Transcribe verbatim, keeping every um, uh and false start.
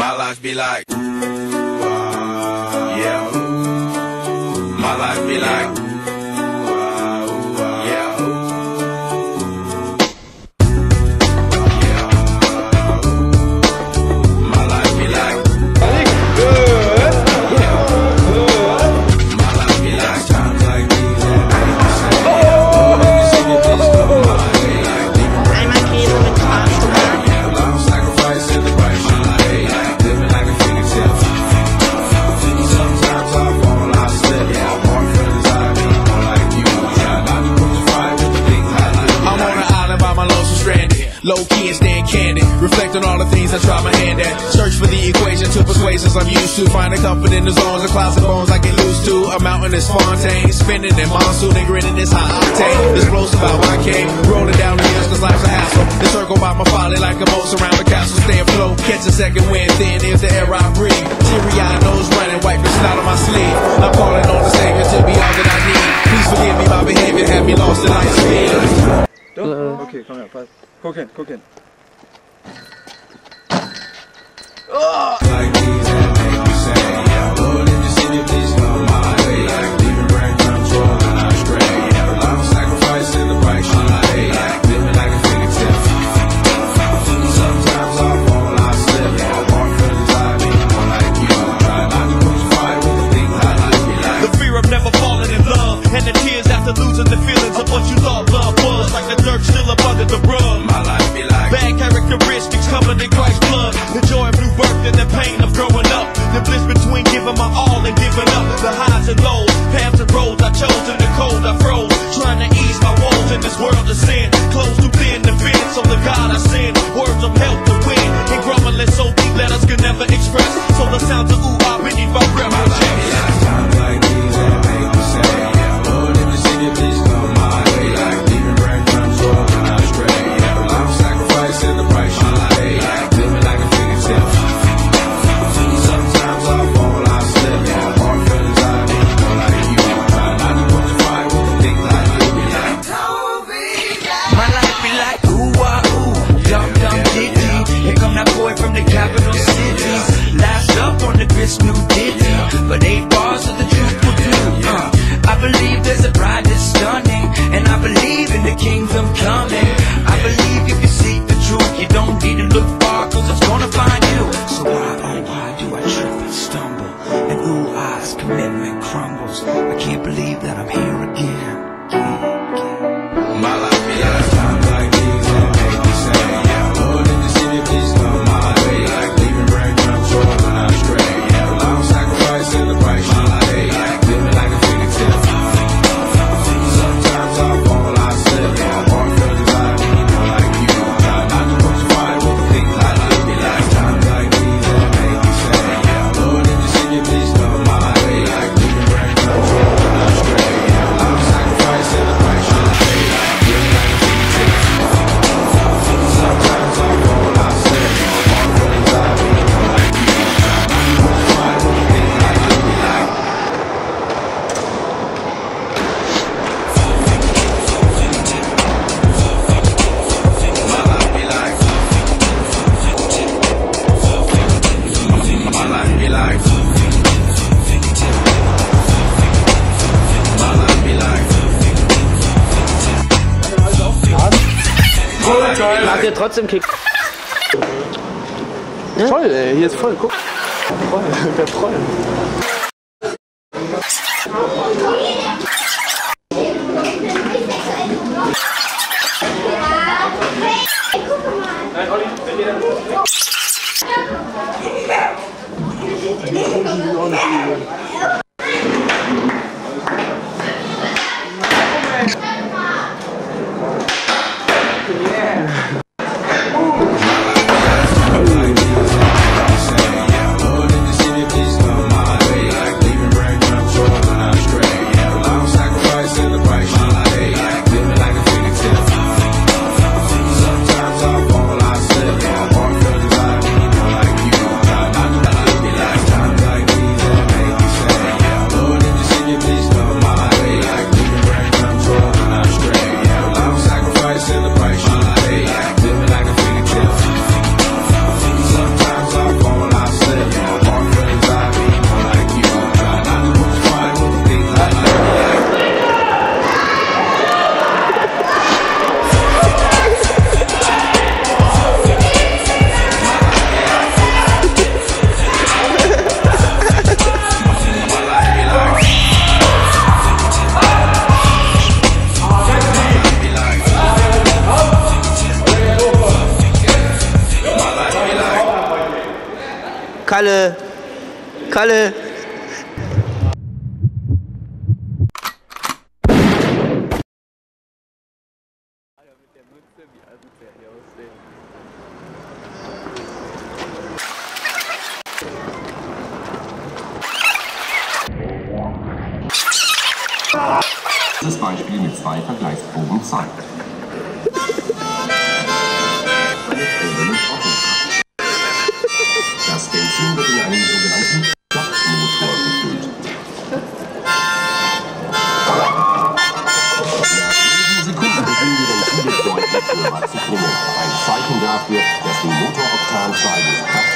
My life be like, ooh, uh, yeah, ooh. My life be like, ooh, uh, ooh, uh, yeah, ooh. Yeah, ooh. My life be like, good. Yeah, good. My life be like times like these that make me say, yeah, oh, let me see if this come my way like leaving right now. Yeah, long sacrifice in the right my life. Low key and staying candid, reflect on all the things I try my hand at. Search for the equation to persuasions I'm used to. Finding comfort in the zones of closet bones I get used to. A mountain is Fontaine, spinning in monsoon and grinning this high octane. Explosive out my cave, rolling down the hills cause life's a hassle. Encircled by my folly like a moat around the castle. Stay afloat, catch a second wind, thin is the air I breathe. Teary-eyed nose running, wipe the snot on my sleeve. I'm calling on the Savior to be all that I need. Please forgive me, my behavior had me lost in light speed. Okay, komm her, pass. Guck hin, guck hin. Oh! Like these that make me say, yeah, Lord, if you see me, please come my way. Like leaving bread crumbs rolling out stray. Yeah, long sacrifice in the price on my day. Like living like a phoenix tip. Sometimes I fall, I slip. Yeah, I walk for the time, ain't more like you. Try not to crucify with the things I like me like. The fear of never falling in love, and the tears after losing the feelings of what you thought love was. Like the dirt still up under the rug. My life be like bad characteristics covered in Christ's blood. The joy of new birth and the pain of growing up. The bliss between giving my all and giving up. The highs and lows, paths and roads I chose. In the cold I froze, trying to ease my woes in this world of sin. Close too thin to fit, so the God I send words of help to win. And grumbling so deep letters can never express. So the sounds of ooh ah beneath my breath. My life be like times like these that make me say, yeah, Lord, if you see me, please come my way. Like leaving breadcrumbs rolling out stray. Yeah, long sacrifice in the price you pay. Like living like a phoenix tip. Sometimes I fall, I slip. Yeah, I walk for the time, ain't more like you. Try not to crucify with the things I like me like. My life be like ooh ah ooh, dum dum diddy. Here come that boy from the capital city. Last up on the crisp new ditty, but eight bars of the truth will do. Uh, I believe there's a bride that's stunning, and I believe in the kingdom coming. I believe if you seek the truth, you don't need to look far, cause it's gonna find you. So why, oh why do I trip and stumble, and ooh ah's commitment crumbles. I can't believe that I'm here again. My life be like times like these that make me say, yeah, Lord, if you see me, please come my way. Like leaving breadcrumbs rolling out stray. Yeah, long sacrifice in the price you pay. Like living like a phoenix tip. Sometimes I fall, I slip. Yeah, I walk for the time, ain't more like you. Try not to crucify with the things I like me like. Times like these that make me say, yeah, Lord, if you see me, please come my way. Like leaving breadcrumbs rolling out stray. Yeah, long sacrifice in the price you pay. Like living like a phoenix tip. Sometimes I fall, I slip. Yeah, I walk for the time, ain't more like you. Try not to crucify with the things I like me like. My life be like, my life be like, my life be like. Habt ihr trotzdem Kick? Voll, ey, hier ist voll, guck. Voll, der voll. Nein, Olli, wenn ihr dann... In the price you pay. Kalle, Kalle. Dieses Beispiel mit zwei Vergleichsproben zeigt. Das Benzin wird in einen sogenannten Klappmotor gefüllt. Nach wenigen Sekunden beginnen die Ventile deutlich höher zu klingen. Ein Zeichen dafür, dass die Motoroktanzahl des Kraftstoffs